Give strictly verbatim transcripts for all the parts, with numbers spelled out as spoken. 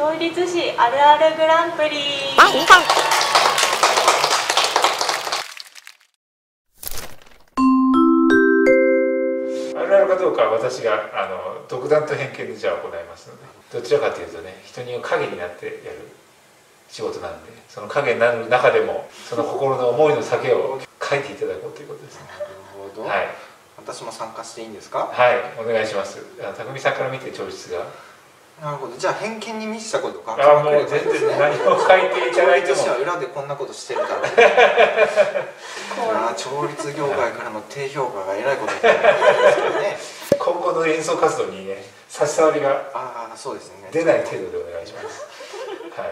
調律師あるあるグランプリ。 あるあるかどうかは私があの独断と偏見でじゃあ行いますので、どちらかというとね、人に影になってやる仕事なんで、その影になる中でもその心の思いの丈を書いていただこうということですね。 なるほど。 はい。 私も参加していいんですか？ はい、お願いします。匠さんから見て調律が。なるほど。じゃあ偏見に満ちたこと書あ、もう全然何を書いていただいても。 調律師は裏でこんなことしてるだろう。調律業界からの低評価がえらいことになってるんですけどね。 今後の演奏活動にね、差し障りがああ、そうですね。 出ない程度でお願いします。はい。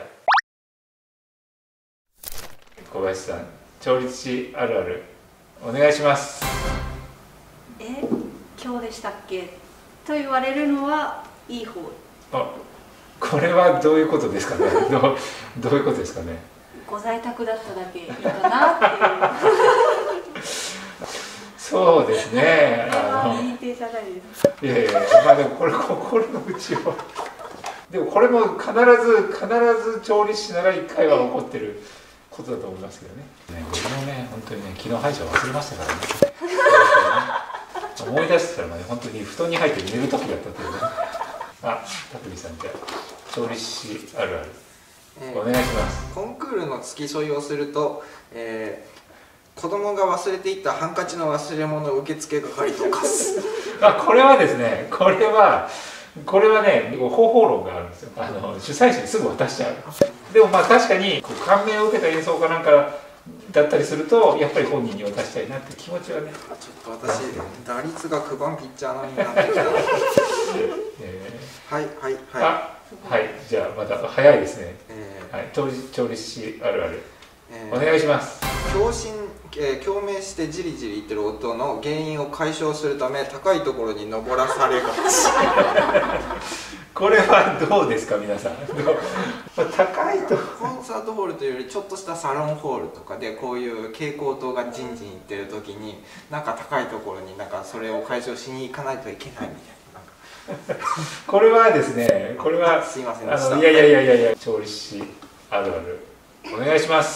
小林さん、調律師あるあるお願いします。 え、今日でしたっけと言われるのはいい方。 あ、これはどういうことですかね。どうどういうことですかね。 ご在宅だっただけいいかなっていう。 そうですね。 あの認定じゃないです。 いやいや、まあでもこれ心の内を。でもこれも必ず必ず調律師ならいっかいは起こってることだと思いますけどね。ね、僕もね、本当にね、昨日歯医者忘れましたからね。思い出したらね、本当に布団に入って寝る時だったというね。あ、匠さん、じゃあ調律師あるある、えー、お願いします。 コンクールの付き添いをすると、えー、子供が忘れていったハンカチの忘れ物受付係と化す。 あ、これはですね、これはこれはね、方法論があるんですよ。あの主催者にすぐ渡しちゃう。でもまあ確かにこう感銘を受けた演奏家なんかだったりすると、やっぱり本人に渡したいなって気持ちはね。 ちょっと私打率がくばんピッチャーのになってきた。えー、はいはいはい。 あ、はい、じゃあまた早いですね。 えー、 はい、調律調律師あるある、えー、お願いします。 共振、えー、共鳴してじりじり言ってる音の原因を解消するため高いところに登らされがち。 これはどうですか皆さん。高いとコンサートホールというよりちょっとしたサロンホールとかでこういう蛍光灯がジンジンいってる時になんか高いところになんかそれを解消しに行かないといけないみたいな。 これはですね、これはすいませんでした。 いやいやいやいやいや、調律師あるあるお願いします。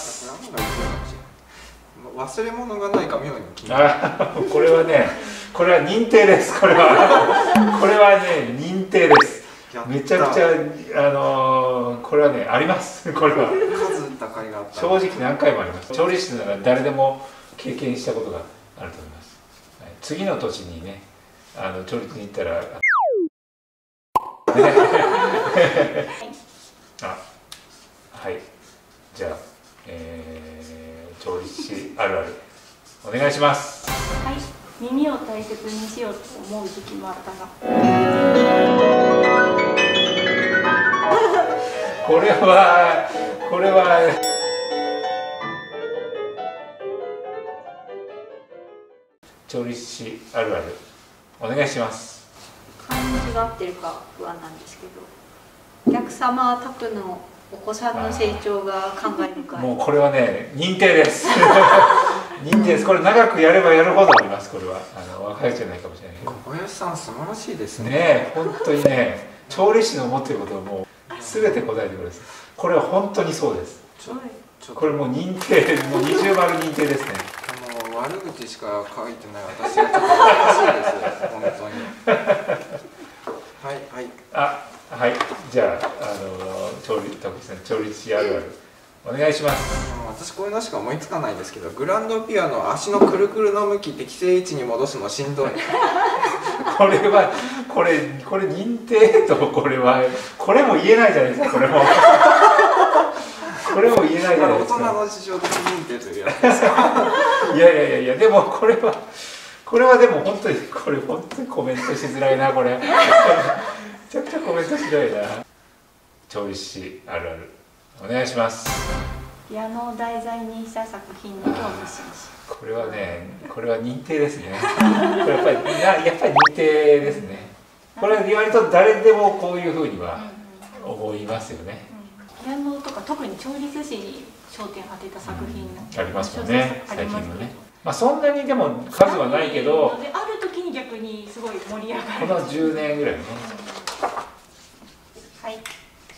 忘れ物がないか妙に気になる。これはね、これは認定です。これはこれはね、認定です。めちゃくちゃあのー、これはねあります。これは数高いがあった。 正直何回もあります。調律師なら誰でも経験したことがあると思います。はい、次の年にね、あの調律に行ったら。あ、はい、じゃあ、えー、調律師あるあるお願いします。 はい、耳を大切にしようと思う時期もあったが。 これはこれは調律師あるあるお願いします。 漢字が合ってるか不安なんですけど、お客様宅のお子さんの成長が感慨深い。 もうこれはね認定です。認定です。これ長くやればやるほどあります。これはあの若いじゃないかもしれないけど。 小林さん素晴らしいですね。 ね、本当にね、調律師の思っていることをもう全て答えてくれます。これは本当にそうです。これもう認定、もう二重丸認定ですね。 あの悪口しか書いてない私はちょっとおかしいです。本当に。はいはい。 あ、はい。じゃああの調律徳さん調律師あるあるお願いします。 私こういうのしか思いつかないですけど、グランドピアノ足のくるくるの向き適正位置に戻すのしんどい。 これはこれこれ認定とこれはこれも言えないじゃないですか。これもこれも言えないじゃないですか。 大人の師匠的認定というやつですか。 いやいやいやいや、でもこれはこれはでも本当にこれ本当にコメントしづらいなこれ。めちゃくちゃコメントしづらいな。調律師あるあるお願いします。 ピアノを題材にした作品の興味津々。 これはね、これは認定ですね。これやっぱりややっぱり認定ですね。これは割と誰でもこういうふうには思いますよね。 ピアノとか特に調律師に焦点を当てた作品、 うん、ありますもんね。最近もね。まあそんなにでも数はないけど、 である時に逆にすごい盛り上がる。 このじゅうねんぐらいね。 はい。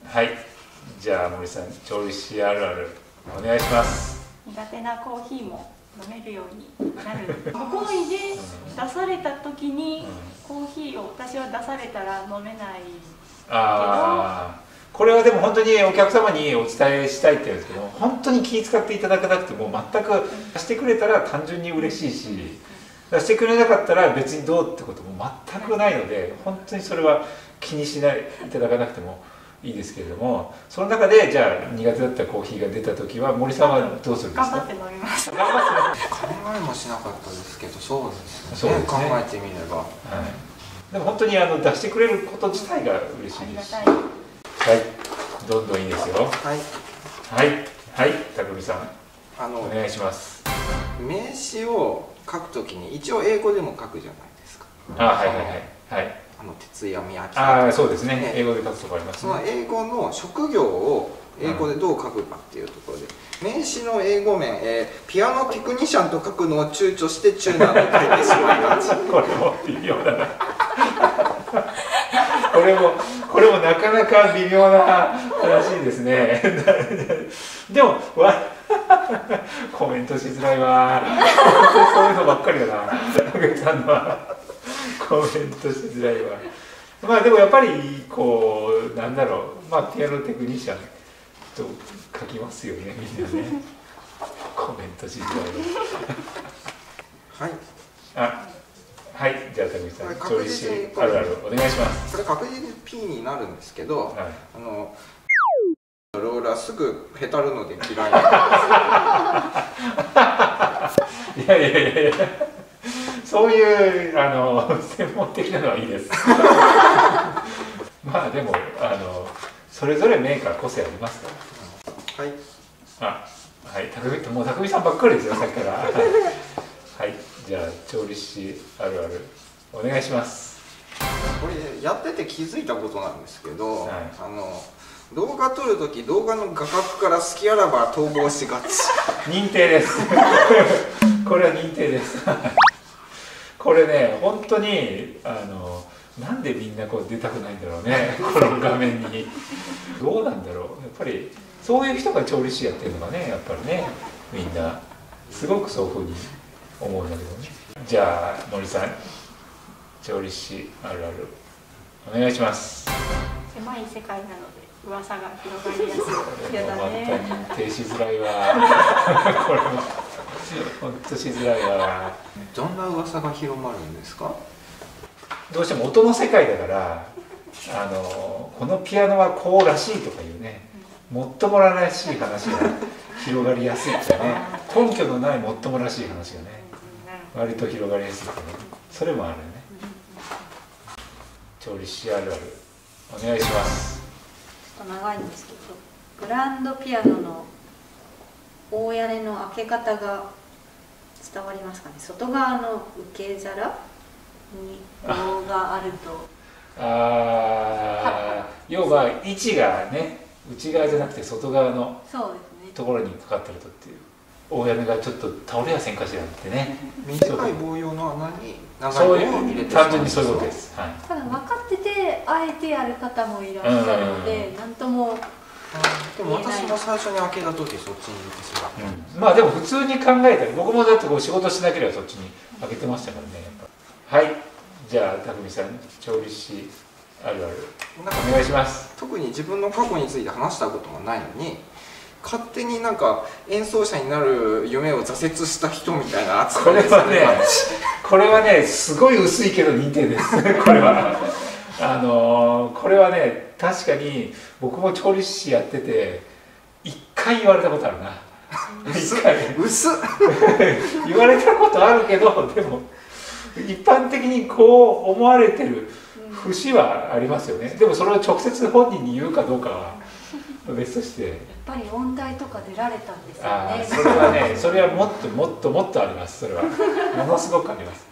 はい、じゃあ森さん調理師あるあるお願いします。 苦手なコーヒーも飲めるようになる。ご好意で出された時にコーヒーを私は出されたら飲めないけど、 ああ、これはでも本当にお客様にお伝えしたいって言うんですけど、本当に気遣っていただかなくても全く出してくれたら単純に嬉しいし、出してくれなかったら別にどうってことも全くないので、本当にそれは気にしないいただかなくてもいいですけれども、その中でじゃあ苦手だったコーヒーが出た時は森さんはどうするんですか？ 頑張って飲みます。 頑張って考えもしなかったですけど、そうですね。 そうですね、 考えてみれば、はい、 でも本当にあの出してくれること自体が嬉しいですし、はい、どんどんいいですよ。 はいはいはい、匠さんあのお願いします。 名詞を書くときに一応英語でも書くじゃないですか。 あ、はいはいはいはい。 あの哲也宮城。 ああ、そうですね、ね、英語で書くとこありますね。 その英語の職業を英語でどう書くかっていうところで、うん、名詞の英語面、えー、ピアノテクニシャンと書くのを躊躇してチューナーと書いてしまいがち。 これも微妙だな。これもこれもなかなか微妙な話ですね。でもわコメントしづらいわ。そういうのばっかりだな。竹さんのはコメントしづらいわ。まあでもやっぱりこうなんだろう、まあピアノテクニシャンと書きますよね、みんなね。コメントしづらいわ。 はい。 あ、はい、じゃあ匠さん、 こ調理師あるあるお願いします。 これ確実に P になるんですけど、はい、あのローラーすぐへたるので嫌い。 いやいやいやいや、そういうあの専門的なのはいいです。まあでもあのそれぞれメーカー個性ありますから。はい。あ、はい、匠もう匠さんばっかりですよさっきから。はい、じゃあ調理師あるあるお願いします。 これやってて気づいたことなんですけど、はい、あの動画撮るとき動画の画角から好きあらば逃亡しがち。 認定です。これは認定です。これね、本当にあのなんでみんなこう出たくないんだろうね、この画面に。どうなんだろう、やっぱりそういう人が調理師やってるのがね、やっぱりね、みんなすごくそういうふうに思うんだけどね。じゃあ森さん、調理師あるあるお願いします。 狭い世界なので噂が広がりやすい。やだね。 また認定しづらいわ。これも本当しづらいわ。 どんな噂が広まるんですか？ どうしても音の世界だから、あのこのピアノはこうらしいとかいうね、もっともらしい話が広がりやすいってね、根拠のないもっともらしい話がね、割と広がりやすいってね、それもあるよね。調理師あるあるお願いします。 ちょっと長いんですけど、グランドピアノの大屋根の開け方が伝わりますかね。外側の受け皿に棒があると、 ああ、要は位置がね、内側じゃなくて外側のところにかかってるとっていう。大屋根がちょっと倒れやせんかしらってね。 短い棒用の穴に長い棒を入れてしまう。単純にそういうことです。はい、 ただ分かっててあえてやる方もいらっしゃるので、なんとも。 でも私も最初に開けた時そっちに入れてしまった、 うん、まあでも普通に考えたら、僕もだってこう仕事しなければそっちに開けてましたからね、やっぱ。はい、じゃあ匠さん、調理師あるあるお願いします。 特に自分の過去について話したこともないのに、勝手になんか演奏者になる夢を挫折した人みたいな扱いですね。 これはね、これはね、すごい薄いけど認定です。これはあのー、これはね、確かに僕も調理師やってて一回言われたことあるな。 一回薄っ言われたことあるけど、でも一般的にこう思われてる節はありますよね。でもそれを直接本人に言うかどうかは別として、やっぱり音大とか出られたんですよね。 あ、それはね、それはもっともっともっとあります。それはものすごくあります。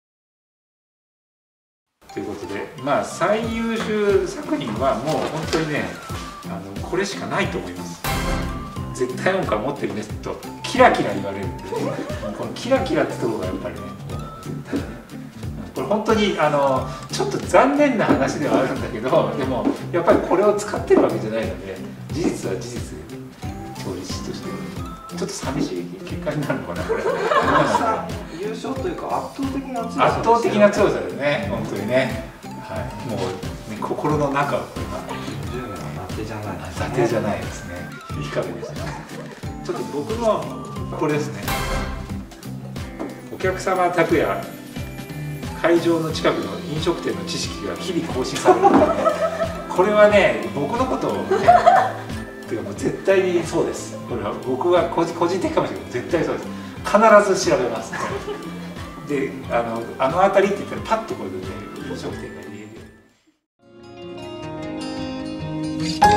ということで、まあ最優秀作品はもう本当にね、あのこれしかないと思います。絶対音感持ってるねとキラキラ言われるんで、ね、このキラキラってところがやっぱりね、絶対ね、 これ本当にあのちょっと残念な話ではあるんだけど、でもやっぱりこれを使ってるわけじゃないので、事実は事実、調理師としてちょっと寂しい結果になるのかなこれ。 優勝というか圧倒的な強さ、 圧倒的な強さですね、本当にね。はい、もう、ね、心の中をこれがじゅうめいの伊達じゃないですね。 伊達じゃないですね。いかがですね。ちょっと僕のこれですね。お客様宅や会場の近くの飲食店の知識が日々更新されるので、ね、これはね、僕のことをね、てかもう絶対にそうです。これは僕は個人個人的かもしれないけど絶対そうです。必ず調べます。で、あのあの辺りって言ったらパッとこれで、ね、飲食店が言えるように。